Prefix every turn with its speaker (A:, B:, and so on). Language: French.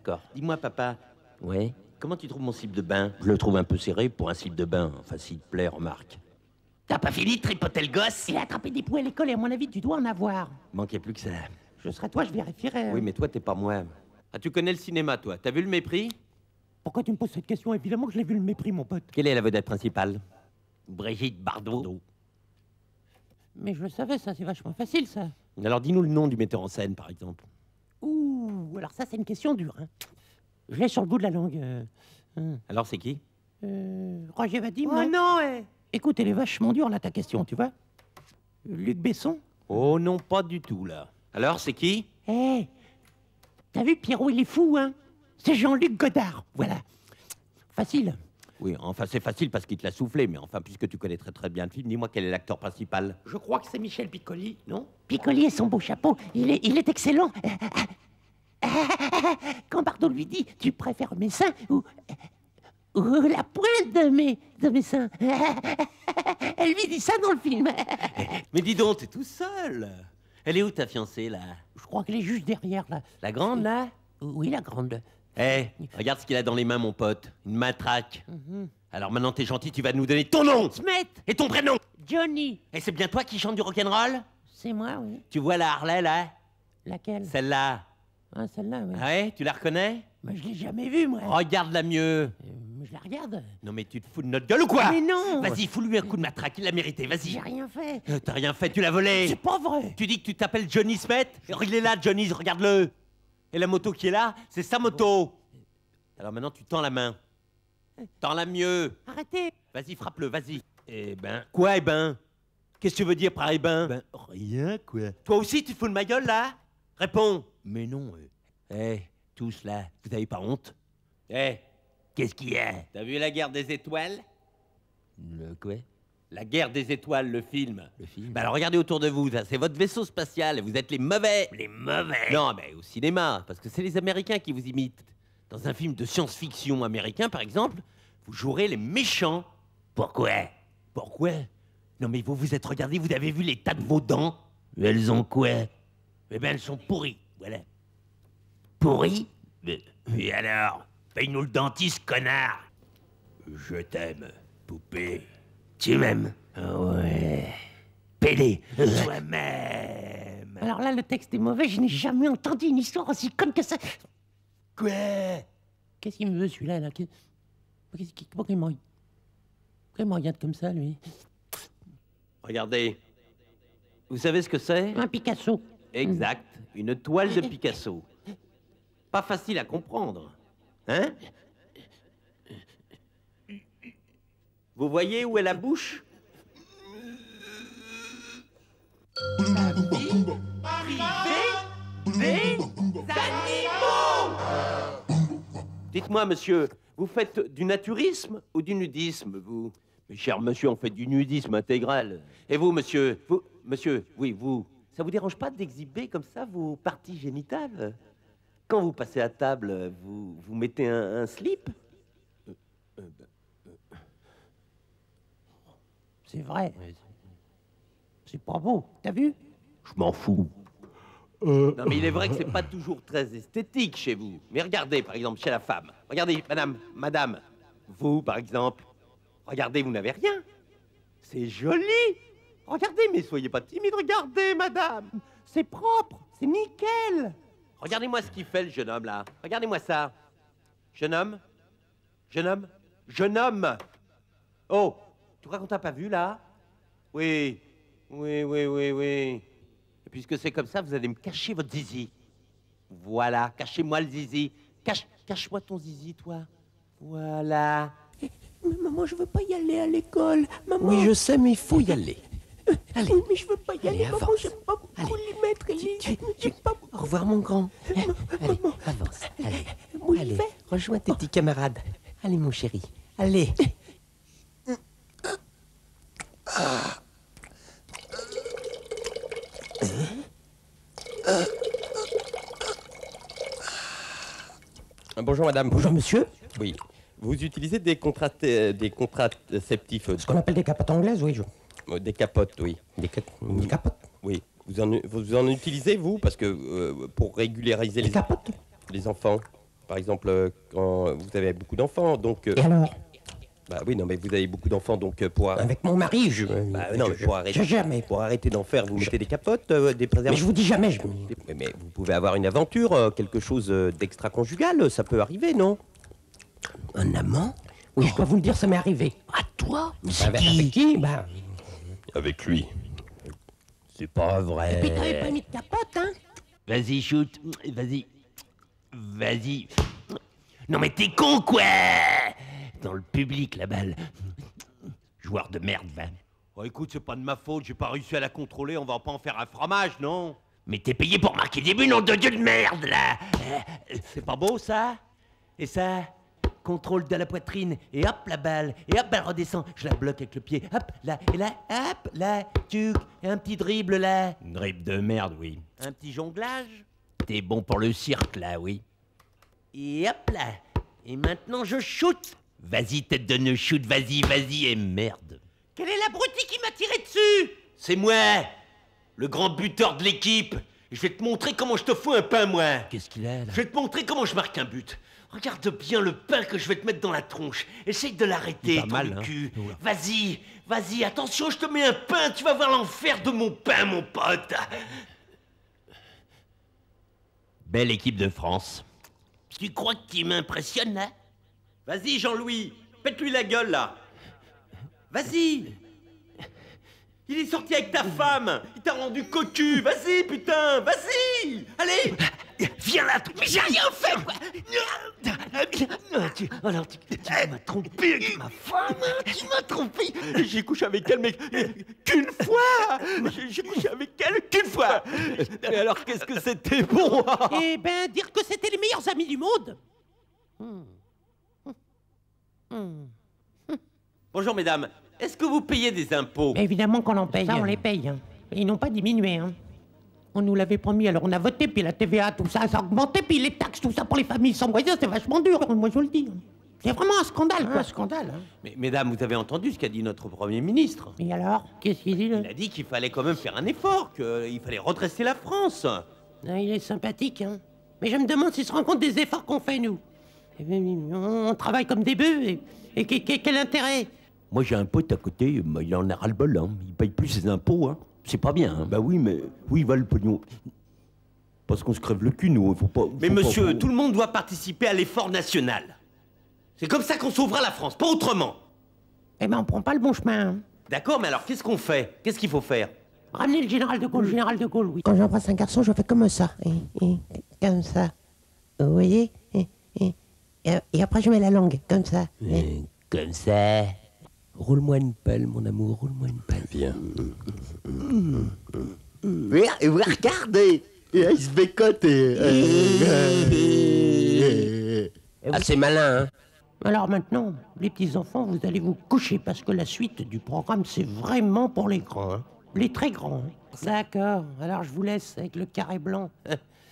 A: d'accord. Dis-moi, papa,
B: Ouais.
A: comment tu trouves mon slip de bain? Je le trouve un peu serré pour un slip de bain. Enfin, s'il te plaît, remarque.
B: T'as pas fini de tripoter le gosse?
C: Il a attrapé des poux à l'école et à mon avis, tu dois en avoir.
A: Manquait plus que ça.
C: Je serais toi, je vérifierais.
A: Oui, mais toi, t'es pas moi. Ah, tu connais le cinéma, toi. T'as vu le Mépris?
C: Pourquoi tu me poses cette question? Évidemment que je l'ai vu le mépris, mon pote.
A: Quelle est la vedette principale?
B: Brigitte Bardot.
C: Mais je le savais, ça, c'est vachement facile, ça.
A: Alors, dis-nous le nom du metteur en scène, par exemple.
C: Ouh, alors ça, c'est une question dure, hein. Je l'ai sur le bout de la langue.
A: Alors, c'est qui?
C: Roger Vadim.
B: Oh non,
C: Écoute, elle est vachement dure, là, ta question, tu vois. Luc Besson.
A: Oh non, pas du tout, là. Alors, c'est qui?
C: Hé, t'as vu, Pierrot, il est fou, hein. C'est Jean-Luc Godard, voilà. Facile.
A: Oui, enfin, c'est facile parce qu'il te l'a soufflé, mais enfin, puisque tu connais très très bien le film, dis-moi quel est l'acteur principal.
C: Je crois que c'est Michel Piccoli, non? Piccoli et son beau chapeau, il est excellent. Quand Bardot lui dit « Tu préfères mes seins ou la pointe de mes seins ?» Elle lui dit ça dans le film.
A: Mais dis donc, t'es tout seul. Elle est où ta fiancée, là?
C: Je crois qu'elle est juste derrière, là.
A: La grande, là?
C: Oui, la grande.
A: Eh, regarde ce qu'il a dans les mains, mon pote. Une matraque. Alors maintenant, t'es gentil, tu vas nous donner ton nom
C: Smet.
A: et ton prénom.
C: Johnny.
A: Et c'est bien toi qui chante du rock'n'roll?
C: C'est moi, oui.
A: Tu vois la Harley, là?
C: Laquelle?
A: Celle-là.
C: Ah, celle-là, oui.
A: Ah ouais, tu la reconnais?
C: Mais je l'ai jamais vue, moi.
A: Regarde-la mieux.
C: Je la regarde.
A: Non mais tu te fous de notre gueule ou quoi?
C: Mais non.
A: Vas-y, fous-lui un coup de matraque, il l'a mérité, vas-y.
C: J'ai rien fait.
A: T'as rien fait, tu l'as volé.
C: C'est pas vrai.
A: Tu dis que tu t'appelles Johnny Smet? Il est là, Johnny, regarde-le. Et la moto qui est là, c'est sa moto. Alors maintenant, tu tends la main. Tends-la mieux.
C: Arrêtez.
A: Vas-y, frappe-le, vas-y. Eh ben... Quoi, eh ben? Qu'est-ce que tu veux dire par eh ben?
D: Ben, rien, quoi.
A: Toi aussi, tu te fous de ma gueule, là? Réponds.
D: Mais non,
A: Eh, tous, là, vous avez pas honte? Eh, qu'est-ce qu'il y a? T'as vu la guerre des étoiles?
D: Le quoi?
A: La guerre des étoiles, le film.
D: Le film?
A: Bah alors regardez autour de vous, ça, c'est votre vaisseau spatial et vous êtes les mauvais.
B: Les mauvais.
A: Non, mais au cinéma, parce que c'est les Américains qui vous imitent. Dans un film de science-fiction américain, par exemple, vous jouerez les méchants.
B: Pourquoi?
A: Pourquoi? Non mais vous vous êtes regardé, vous avez vu l'état de vos dents? Elles ont quoi? Eh ben elles sont pourries, voilà.
B: Pourri? Et alors? Paye-nous le dentiste, connard.
A: Je t'aime, poupée.
B: Tu m'aimes?
A: Ouais.
B: Pédé. Toi-même.
C: Alors là, le texte est mauvais. Je n'ai jamais entendu une histoire aussi conne que ça.
A: Quoi?
C: Qu'est-ce qu'il me veut, celui-là, là? Pourquoi il me regarde comme ça, lui?
A: Regardez. Vous savez ce que c'est?
C: Un Picasso.
A: Exact. Une toile de Picasso. Pas facile à comprendre. Hein? Vous voyez où est la bouche? La vie privée des animaux! Dites-moi, monsieur, vous faites du naturisme ou du nudisme, vous? Mais cher monsieur, on fait du nudisme intégral. Et vous, monsieur? Monsieur, oui, vous. Ça vous dérange pas d'exhiber comme ça vos parties génitales? Quand vous passez à table, vous mettez un slip?
C: C'est vrai. C'est pas beau. T'as vu?
A: Je m'en fous. Non, mais il est vrai que c'est pas toujours très esthétique chez vous. Mais regardez, par exemple, chez la femme. Regardez, madame. Vous, par exemple. Regardez, vous n'avez rien. C'est joli. Regardez, mais soyez pas timide. Regardez, madame. C'est propre. C'est nickel. Regardez-moi ce qu'il fait, le jeune homme, là. Regardez-moi ça. Jeune homme. Oh, tu crois qu'on t'a pas vu, là? Oui. Et puisque c'est comme ça, vous allez me cacher votre zizi. Voilà, cachez-moi le zizi. Cache-moi ton zizi, toi. Voilà.
C: Mais maman, je veux pas y aller à l'école. Maman.
D: Oui, je sais, mais il faut y aller. Allez.
C: Oui, mais je veux pas y aller. Maman,
D: avance.
C: j'aime pas beaucoup les mettre. J'aime pas beaucoup.
D: Au revoir, mon grand. Allez, avance. Allez, rejoins tes petits camarades. Allez, mon chéri. Allez.
A: Bonjour, madame.
C: Bonjour, monsieur.
A: Oui. Vous utilisez des contraceptifs,
C: Ce qu'on appelle des capotes anglaises, oui.
A: des capotes, oui.
C: Des capotes.
A: Oui. Vous en utilisez, vous? Parce que pour régulariser
C: Des capotes.
A: les enfants.
E: Par exemple, quand vous avez beaucoup d'enfants, donc...
D: Et alors?
E: Bah oui, non, mais vous avez beaucoup d'enfants, donc pour...
D: Avec mon mari, je...
E: Bah non, mais pour arrêter...
D: Jamais.
E: Pour arrêter d'en faire, vous mettez des capotes, des
D: Mais
E: préservatifs...
D: je vous dis jamais, je...
E: Mais vous pouvez avoir une aventure, quelque chose d'extra-conjugal, ça peut arriver, non?
D: Un amant? Oui, je dois vous le dire, ça m'est arrivé.
B: À toi?
D: Avec qui? Bah...
E: Avec lui.
B: C'est pas vrai.
C: Et puis t'avais pas mis de capote, hein?
B: Vas-y, shoot. Vas-y. Vas-y. Non mais t'es con, quoi! Dans le public, la balle. Joueur de merde, va.
A: Oh, écoute, c'est pas de ma faute, j'ai pas réussi à la contrôler, on va pas en faire un fromage, non?
B: Mais t'es payé pour marquer des buts, nom de Dieu de merde, là!
A: C'est pas beau, ça?
B: Et ça, contrôle de la poitrine, et hop, la balle, et hop, elle redescend. Je la bloque avec le pied, hop, là, et là, hop, là, tuc, et un petit dribble, là. Dribble de merde, oui.
A: Un petit jonglage?
B: T'es bon pour le cirque, là, oui. Et hop, là. Et maintenant, je shoot. Vas-y, tête de nœud, shoot, vas-y, vas-y, et merde.
A: Quel est l'abruti qui m'a tiré dessus?
B: C'est moi, le grand buteur de l'équipe. Je vais te montrer comment je te fous un pain, moi. Qu'est-ce qu'il a, là? Je vais te montrer comment je marque un but. Regarde bien le pain que je vais te mettre dans la tronche. Essaye de l'arrêter,
A: Pas mal,
B: ton
A: hein.
B: cul. Vas-y, vas-y, attention, je te mets un pain. Tu vas voir l'enfer de mon pain, mon pote. Belle équipe de France. Tu crois que tu m'impressionnes, là?
A: Vas-y, Jean-Louis, pète-lui la gueule, là. Vas-y. Il est sorti avec ta femme. Il t'a rendu cocu. Vas-y, putain, vas-y. Allez.
B: Viens là, mais j'ai rien fait, quoi. Alors, tu m'as trompé avec ma femme, hein. Tu m'as trompé.
A: J'ai couché avec elle, mais qu'une fois. J'ai couché avec elle qu'une fois. Mais alors, qu'est-ce que c'était bon?
C: Eh ben, dire que c'était les meilleurs amis du monde.
A: Bonjour, mesdames. Est-ce que vous payez des impôts?
C: Évidemment qu'on en paye. Ça, on les paye. Hein. Et ils n'ont pas diminué. Hein. On nous l'avait promis, alors on a voté, puis la TVA, tout ça, ça a augmenté, puis les taxes, tout ça pour les familles sans moyens, c'est vachement dur, moi je vous le dis. C'est vraiment un scandale, quoi. Un scandale. Hein.
A: Mais, mesdames, vous avez entendu ce qu'a dit notre Premier ministre?
C: Et alors? Qu'est-ce qu'il dit, là?
A: Il a dit qu'il fallait quand même faire un effort, qu'il fallait redresser la France.
C: Ah, il est sympathique, hein. Mais je me demande s'il se rend compte des efforts qu'on fait, nous. Eh bien, on travaille comme des bœufs, et quel intérêt?
B: Moi, j'ai un pote à côté, il en a ras-le-bol, hein. Il paye plus ses impôts, hein. C'est pas bien, hein. Bah oui, mais oui, il va le pognon. Parce qu'on se crève le cul, nous, faut pas...
A: Mais monsieur, tout le monde doit participer à l'effort national. C'est comme ça qu'on sauvera la France, pas autrement.
C: Eh ben, on prend pas le bon chemin, hein.
A: D'accord, mais alors qu'est-ce qu'on fait? Qu'est-ce qu'il faut faire?
C: Ramenez le général de Gaulle, oui.
D: Quand j'embrasse un garçon, je fais comme ça. Comme ça. Vous voyez? Et après, je mets la langue, comme ça.
B: Comme ça...
D: Roule-moi une pelle, mon amour, roule-moi une pelle.
E: Viens.
F: Regardez, il se bécote.
D: Ah, c'est malin, hein?
C: Alors maintenant, les petits-enfants, vous allez vous coucher, parce que la suite du programme, c'est vraiment pour les grands, hein. Les très grands, hein. D'accord, alors je vous laisse avec le carré blanc.